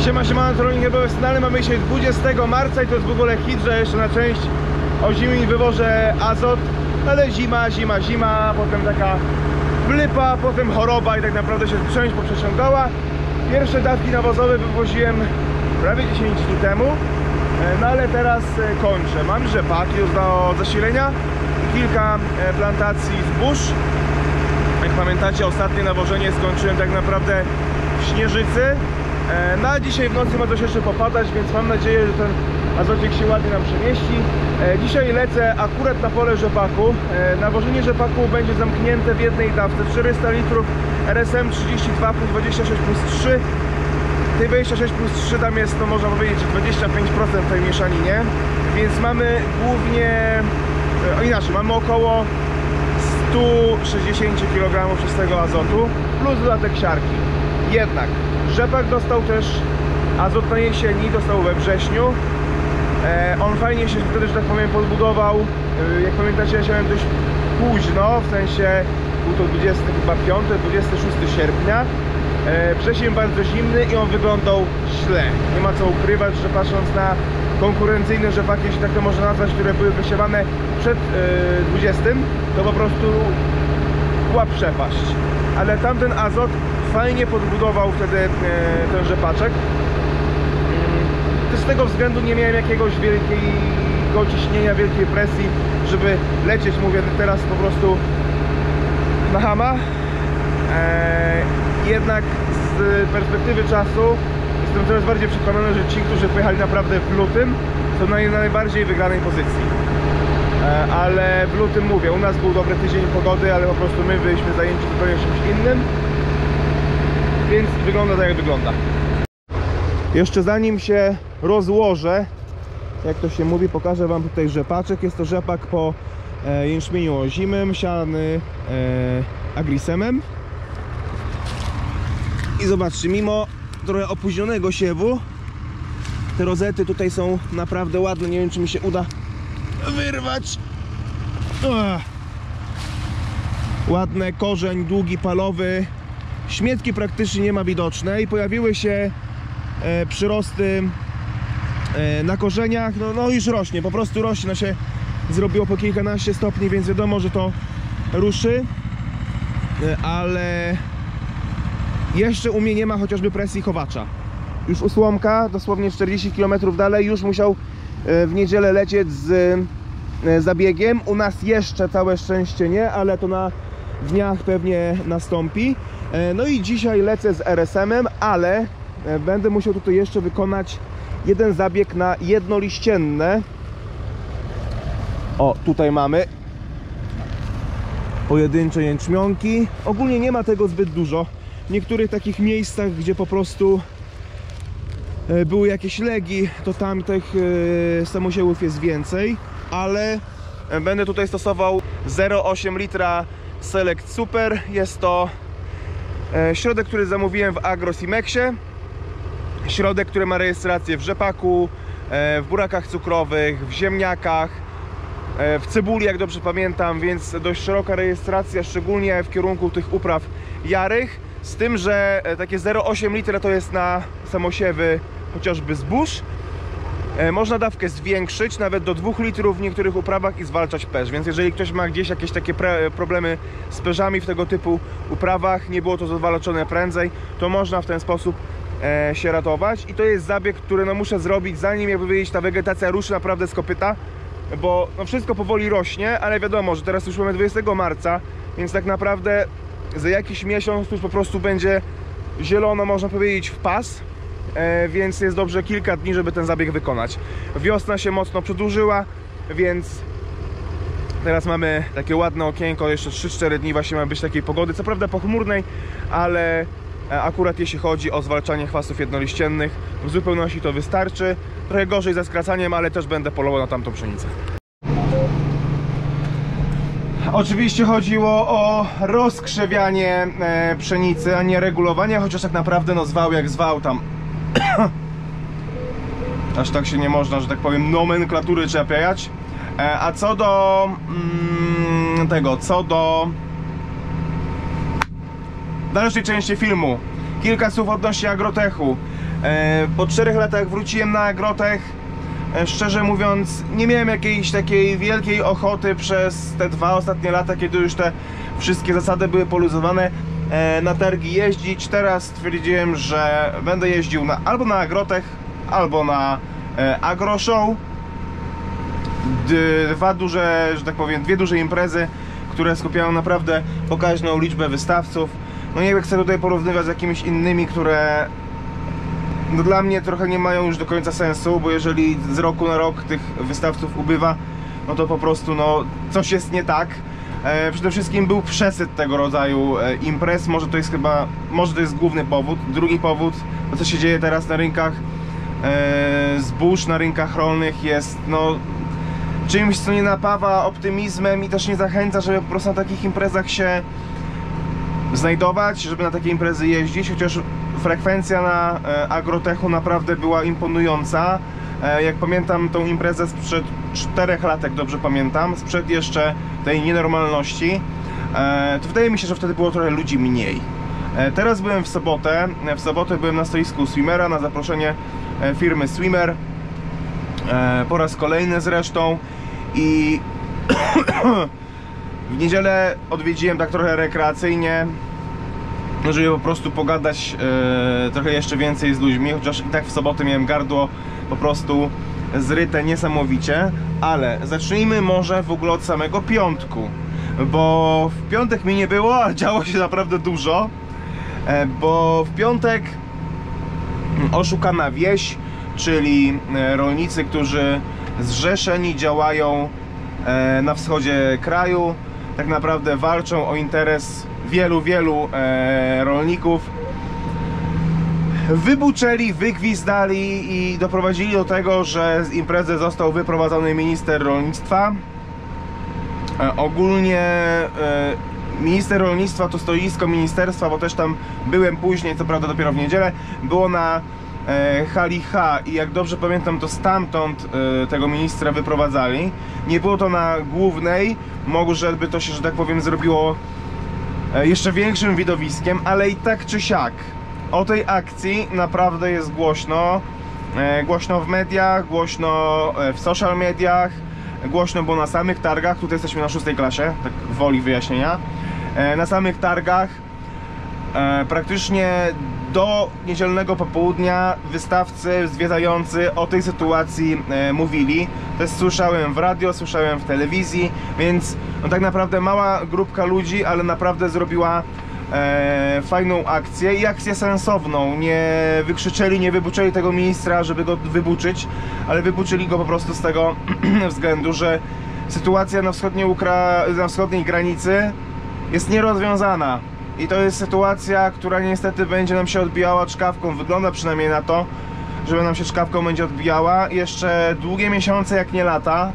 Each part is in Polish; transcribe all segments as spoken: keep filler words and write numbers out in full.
Siema, siema, Trolling profesjonalny. Mamy dzisiaj dwudziestego marca i to jest w ogóle hit, że jeszcze na część o zimie wywożę azot. Ale zima, zima, zima, potem taka flipa, potem choroba i tak naprawdę się część poprzeciągała. Pierwsze dawki nawozowe wywoziłem prawie dziesięć dni temu. No ale teraz kończę. Mam rzepaki już do zasilenia i kilka plantacji zbóż. Jak pamiętacie, ostatnie nawożenie skończyłem tak naprawdę w Śnieżycy. No a dzisiaj w nocy ma coś jeszcze popadać, więc mam nadzieję, że ten azocik się ładnie nam przemieści. Dzisiaj lecę akurat na pole rzepaku. Nawożenie rzepaku będzie zamknięte w jednej dawce, czterysta litrów R S M trzydzieści dwa plus dwadzieścia sześć plus trzy. Tej dwadzieścia sześć plus trzy tam jest, no można powiedzieć, że dwadzieścia pięć procent tej mieszaninie. Więc mamy głównie, o inaczej, mamy około sto sześćdziesiąt kilogramów czystego azotu plus dodatek siarki. Jednak rzepak dostał też azot na jesieni, dostał we wrześniu. e, On fajnie się wtedy, że tak powiem, podbudował. e, Jak pamiętacie, ja siałem dość późno, w sensie był to dwudziesty piąty, dwudziestego szóstego sierpnia. e, Wrzesień bardzo zimny i on wyglądał źle. Nie ma co ukrywać, że patrząc na konkurencyjne rzepaki, jeśli tak to można nazwać, które były wysiewane przed e, dwudziestym, to po prostu była przepaść. Ale tamten azot fajnie podbudował wtedy e, ten rzepaczek. Z tego względu nie miałem jakiegoś wielkiego ciśnienia, wielkiej presji, żeby lecieć, mówię teraz po prostu na hama. E, jednak z perspektywy czasu jestem coraz bardziej przekonany, że ci, którzy pojechali naprawdę w lutym, są na najbardziej wygranej pozycji. E, ale w lutym, mówię, u nas był dobry tydzień pogody, ale po prostu my byliśmy zajęci zupełnie czymś innym. Więc wygląda tak, jak wygląda. Jeszcze zanim się rozłożę, jak to się mówi, pokażę wam tutaj rzepaczek. Jest to rzepak po e, jęczmieniu ozimym, siany e, agrisemem. I zobaczcie, mimo trochę opóźnionego siewu, te rozety tutaj są naprawdę ładne. Nie wiem, czy mi się uda wyrwać. Ugh. Ładny korzeń, długi, palowy. Śmietki praktycznie nie ma widoczne i pojawiły się e, przyrosty e, na korzeniach. No, no już rośnie, po prostu rośnie. No się zrobiło po kilkanaście stopni, więc wiadomo, że to ruszy. E, ale jeszcze u mnie nie ma chociażby presji chowacza. Już u Słomka, dosłownie czterdzieści kilometrów dalej, już musiał e, w niedzielę lecieć z e, zabiegiem. U nas jeszcze całe szczęście nie, ale to na dniach pewnie nastąpi. No i dzisiaj lecę z R S M-em, ale będę musiał tutaj jeszcze wykonać jeden zabieg na jednoliścienne. O, tutaj mamy pojedyncze jęczmionki. Ogólnie nie ma tego zbyt dużo. W niektórych takich miejscach, gdzie po prostu były jakieś legi, to tam tych samosiewów jest więcej, ale będę tutaj stosował zero przecinek osiem litra Select Super. Jest to środek, który zamówiłem w Agrosimexie. Środek, który ma rejestrację w rzepaku, w burakach cukrowych, w ziemniakach, w cebuli, jak dobrze pamiętam, więc dość szeroka rejestracja, szczególnie w kierunku tych upraw jarych. Z tym, że takie zero przecinek osiem litra to jest na samosiewy chociażby zbóż. Można dawkę zwiększyć nawet do dwóch litrów w niektórych uprawach i zwalczać pesz, więc jeżeli ktoś ma gdzieś jakieś takie problemy z perzami w tego typu uprawach, nie było to zwalczone prędzej, to można w ten sposób e, się ratować. I to jest zabieg, który no, muszę zrobić, zanim, jakby powiedzieć, ta wegetacja ruszy naprawdę z kopyta, bo no, wszystko powoli rośnie, ale wiadomo, że teraz już mamy dwudziestego marca, więc tak naprawdę za jakiś miesiąc już po prostu będzie zielono, można powiedzieć, w pas. E, więc jest dobrze kilka dni, żeby ten zabieg wykonać. Wiosna się mocno przedłużyła, więc teraz mamy takie ładne okienko, jeszcze trzy cztery dni właśnie ma być takiej pogody, co prawda pochmurnej, ale akurat jeśli chodzi o zwalczanie chwastów jednoliściennych, w zupełności to wystarczy. Trochę gorzej ze skracaniem, ale też będę polował na tamtą pszenicę. Oczywiście chodziło o rozkrzewianie e, pszenicy, a nie regulowanie, chociaż tak naprawdę no zwał jak zwał tam. Aż tak się nie można, że tak powiem, nomenklatury czepiać. E, a co do mm, tego, co do dalszej części filmu, kilka słów odnośnie agrotechu. Po czterech latach wróciłem na Agrotech. Szczerze mówiąc, nie miałem jakiejś takiej wielkiej ochoty przez te dwa ostatnie lata, kiedy już te wszystkie zasady były poluzowane, na targi jeździć. Teraz stwierdziłem, że będę jeździł na, albo na Agrotech, albo na Agro Show. Dwa duże, że tak powiem, dwie duże imprezy, które skupiają naprawdę pokaźną liczbę wystawców. No nie chcę tutaj porównywać z jakimiś innymi, które no dla mnie trochę nie mają już do końca sensu, bo jeżeli z roku na rok tych wystawców ubywa, no to po prostu no coś jest nie tak. E, przede wszystkim był przesyt tego rodzaju e, imprez, może to jest chyba, może to jest główny powód. Drugi powód, to co się dzieje teraz na rynkach e, zbóż, na rynkach rolnych jest no czymś, co nie napawa optymizmem i też nie zachęca, żeby po prostu na takich imprezach się znajdować, żeby na takie imprezy jeździć, chociaż frekwencja na Agrotechu naprawdę była imponująca. Jak pamiętam tą imprezę sprzed czterech lat, jak dobrze pamiętam, sprzed jeszcze tej nienormalności, to wydaje mi się, że wtedy było trochę ludzi mniej. Teraz byłem w sobotę, w sobotę byłem na stoisku Swimmera na zaproszenie firmy Swimmer, po raz kolejny zresztą, i w niedzielę odwiedziłem tak trochę rekreacyjnie, żeby po prostu pogadać e, trochę jeszcze więcej z ludźmi, chociaż i tak w sobotę miałem gardło po prostu zryte niesamowicie. Ale zacznijmy może w ogóle od samego piątku, bo w piątek mi nie było, a działo się naprawdę dużo, e, bo w piątek Oszukana Wieś, czyli rolnicy, którzy zrzeszeni działają e, na wschodzie kraju, tak naprawdę walczą o interes wielu, wielu e, rolników, wybuczeli, wygwizdali i doprowadzili do tego, że z imprezy został wyprowadzony minister rolnictwa. E, ogólnie e, minister rolnictwa to stoisko ministerstwa, bo też tam byłem później, co prawda dopiero w niedzielę, było na e, hali H i jak dobrze pamiętam, to stamtąd e, tego ministra wyprowadzali. Nie było to na głównej, może by to się, że tak powiem, zrobiło jeszcze większym widowiskiem, ale i tak czy siak o tej akcji naprawdę jest głośno. E, głośno w mediach, głośno w social mediach, głośno było na samych targach. Tutaj jesteśmy na szóstej klasie, tak woli wyjaśnienia. E, na samych targach e, praktycznie do niedzielnego popołudnia wystawcy zwiedzający o tej sytuacji e, mówili. Też słyszałem w radio, słyszałem w telewizji, więc no tak naprawdę mała grupka ludzi, ale naprawdę zrobiła e, fajną akcję i akcję sensowną. Nie wykrzyczeli, nie wybuczyli tego ministra, żeby go wybuczyć, ale wybuczyli go po prostu z tego względu, że sytuacja na wschodniej, Ukra na wschodniej granicy jest nierozwiązana. I to jest sytuacja, która niestety będzie nam się odbijała czkawką. Wygląda przynajmniej na to, że nam się czkawką będzie odbijała jeszcze długie miesiące, jak nie lata.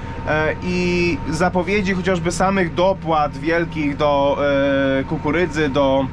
I zapowiedzi chociażby samych dopłat wielkich do kukurydzy, do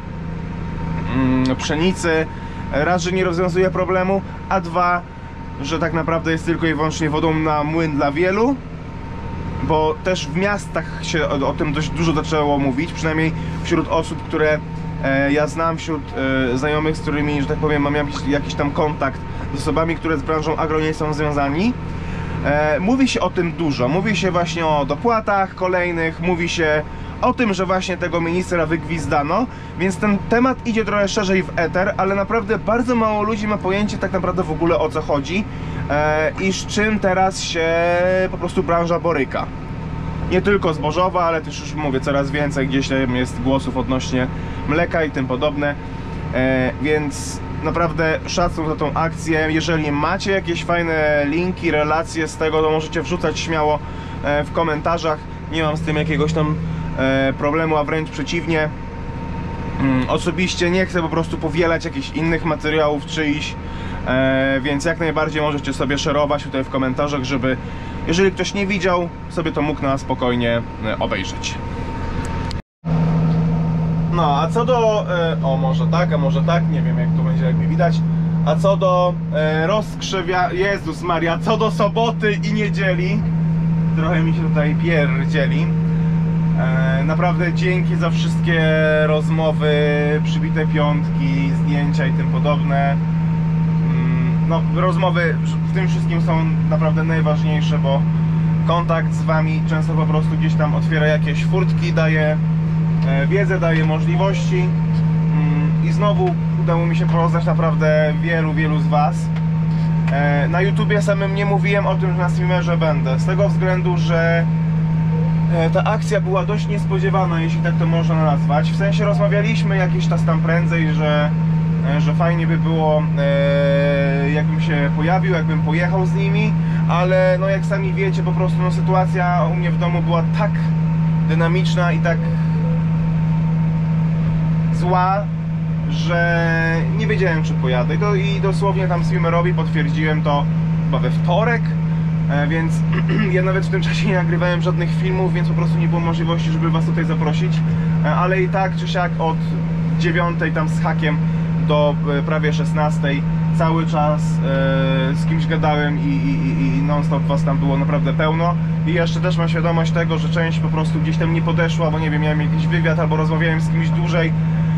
pszenicy, raz, że nie rozwiązuje problemu, a dwa, że tak naprawdę jest tylko i wyłącznie wodą na młyn dla wielu. Bo też w miastach się o, o tym dość dużo zaczęło mówić, przynajmniej wśród osób, które e, ja znam, wśród e, znajomych, z którymi, że tak powiem, mam jakiś, jakiś tam kontakt z osobami, które z branżą agro nie są związani. E, mówi się o tym dużo, mówi się właśnie o dopłatach kolejnych, mówi się o tym, że właśnie tego ministra wygwizdano, więc ten temat idzie trochę szerzej w eter, ale naprawdę bardzo mało ludzi ma pojęcie tak naprawdę w ogóle o co chodzi e, i z czym teraz się po prostu branża boryka. Nie tylko zbożowa, ale też już mówię, coraz więcej gdzieś tam jest głosów odnośnie mleka i tym podobne, e, więc naprawdę szacun za tą akcję. Jeżeli macie jakieś fajne linki, relacje z tego, to możecie wrzucać śmiało e, w komentarzach. Nie mam z tym jakiegoś tam e, problemu, a wręcz przeciwnie. Mm, osobiście nie chcę po prostu powielać jakichś innych materiałów czyichś, e, więc jak najbardziej możecie sobie szerować tutaj w komentarzach, żeby jeżeli ktoś nie widział, sobie to mógł na spokojnie e, obejrzeć. No, a co do... E, o, może tak, a może tak, nie wiem jak to będzie, jak mi widać. A co do e, rozkrzewia... Jezus Maria, co do soboty i niedzieli, trochę mi się tutaj pierdzieli. E, naprawdę dzięki za wszystkie rozmowy, przybite piątki, zdjęcia i tym podobne. no, rozmowy w tym wszystkim są naprawdę najważniejsze, bo kontakt z wami często po prostu gdzieś tam otwiera jakieś furtki, daje e, wiedzę, daje możliwości mm, i znowu udało mi się poznać naprawdę wielu, wielu z was. E, na YouTubie samym nie mówiłem o tym, że na streamerze będę, z tego względu, że e, ta akcja była dość niespodziewana, jeśli tak to można nazwać. W sensie rozmawialiśmy jakiś czas tam prędzej, że że fajnie by było, e, jakbym się pojawił, jakbym pojechał z nimi, ale no jak sami wiecie, po prostu no, sytuacja u mnie w domu była tak dynamiczna i tak zła, że nie wiedziałem, czy pojadę. I, to, i dosłownie tam streamerowi potwierdziłem to chyba we wtorek, e, więc ja nawet w tym czasie nie nagrywałem żadnych filmów, więc po prostu nie było możliwości, żeby was tutaj zaprosić, e, ale i tak czy siak od dziewiątej tam z hakiem do prawie szesnastej cały czas e, z kimś gadałem i, i, i non stop was tam było naprawdę pełno. I jeszcze też mam świadomość tego, że część po prostu gdzieś tam nie podeszła, bo nie wiem, miałem jakiś wywiad albo rozmawiałem z kimś dłużej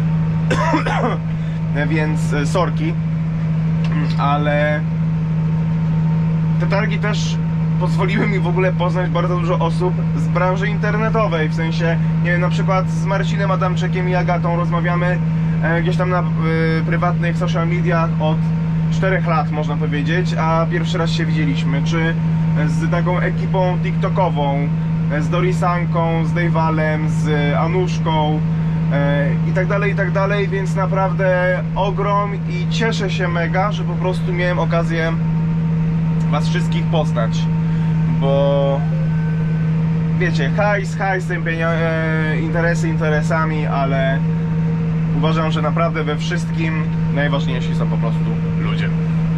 więc e, sorki, ale te targi też pozwoliły mi w ogóle poznać bardzo dużo osób z branży internetowej, w sensie, nie wiem, na przykład z Marcinem Adamczykiem i Agatą rozmawiamy gdzieś tam na y, prywatnych social mediach od czterech lat, można powiedzieć, a pierwszy raz się widzieliśmy, czy z taką ekipą tiktokową, z Dorisanką, z Dejwalem, z Anuszką y, i tak dalej, i tak dalej, więc naprawdę ogrom i cieszę się mega, że po prostu miałem okazję was wszystkich poznać, bo wiecie, hajs, hajsem, e, interesy interesami, ale uważam, że naprawdę we wszystkim najważniejsi są po prostu ludzie.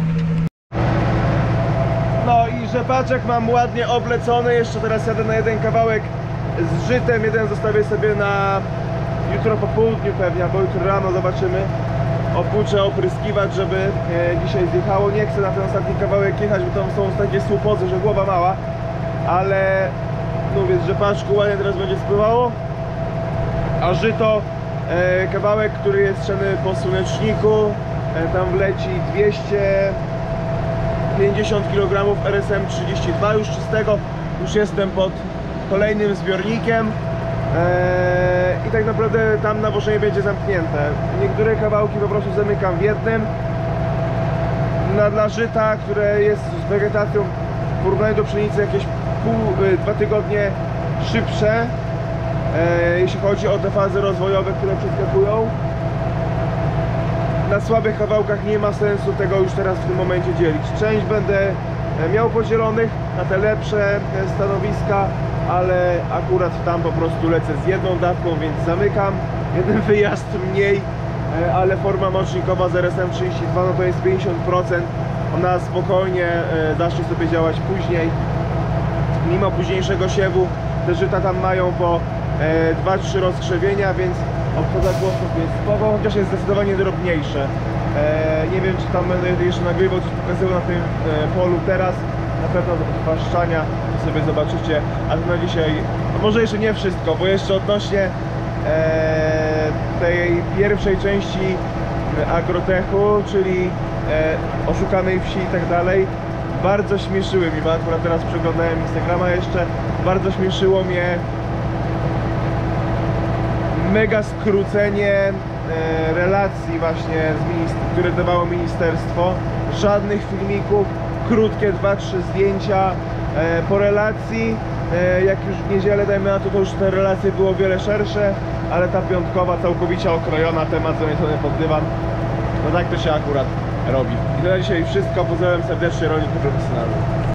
No i rzepaczek mam ładnie oblecony, jeszcze teraz jadę na jeden kawałek z żytem, jeden zostawię sobie na jutro po południu pewnie, albo jutro rano, zobaczymy. Opłuczę opryskiwać, żeby e, dzisiaj zjechało. Nie chcę na ten ostatni kawałek jechać, bo tam są takie słupozy, że głowa mała, ale mówię, z rzepaczku ładnie teraz będzie spływało, a żyto E, kawałek, który jest strzany po słoneczniku, e, tam wleci dwieście pięćdziesiąt kilogramów R S M trzydzieści dwa już czystego, już jestem pod kolejnym zbiornikiem e, i tak naprawdę tam nawożenie będzie zamknięte. Niektóre kawałki po prostu zamykam w jednym. Na, dla żyta, które jest z wegetacją w porównaniu do pszenicy jakieś pół, e, dwa tygodnie szybsze, E, jeśli chodzi o te fazy rozwojowe, które przeskakują. Na słabych kawałkach nie ma sensu tego już teraz w tym momencie dzielić. Część będę miał podzielonych na te lepsze stanowiska, ale akurat tam po prostu lecę z jedną dawką, więc zamykam. Jeden wyjazd mniej, e, ale forma mocznikowa z R S M trzydzieści dwa no to jest pięćdziesiąt procent. Ona spokojnie e, zacznie sobie działać później. Mimo późniejszego siewu te żyta tam mają po dwa trzy rozkrzewienia, więc obchoda głosów jest spoko, chociaż jest zdecydowanie drobniejsze. E, nie wiem, czy tam będę jeszcze nagrywał, coś pokazywał na tym e, polu teraz. Na pewno do odpaszczania, to sobie zobaczycie. A to na dzisiaj, no może jeszcze nie wszystko, bo jeszcze odnośnie e, tej pierwszej części agrotechu, czyli e, oszukanej wsi i tak dalej, bardzo śmieszyły mnie, bo akurat teraz przeglądałem Instagrama jeszcze, bardzo śmieszyło mnie mega skrócenie e, relacji właśnie, z które dawało ministerstwo. Żadnych filmików, krótkie dwa trzy zdjęcia e, po relacji. E, jak już w niedzielę, dajmy na to, to już te relacje było wiele szersze, ale ta piątkowa całkowicie okrojona, temat zamiecony pod dywan. No tak to się akurat robi. I to na dzisiaj wszystko. Pozdrawiam serdecznie, rolnik profesjonalny.